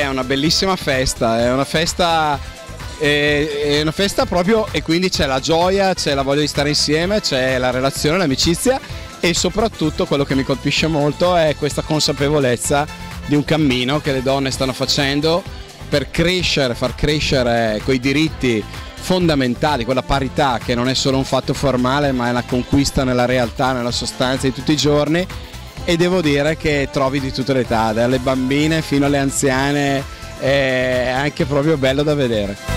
è una bellissima festa, è una festa proprio, e quindi c'è la gioia, c'è la voglia di stare insieme, c'è la relazione, l'amicizia, e soprattutto quello che mi colpisce molto è questa consapevolezza di un cammino che le donne stanno facendo per crescere, far crescere quei diritti fondamentali, quella parità che non è solo un fatto formale ma è una conquista nella realtà, nella sostanza di tutti i giorni. E devo dire che trovi di tutte le età, dalle bambine fino alle anziane, è anche proprio bello da vedere.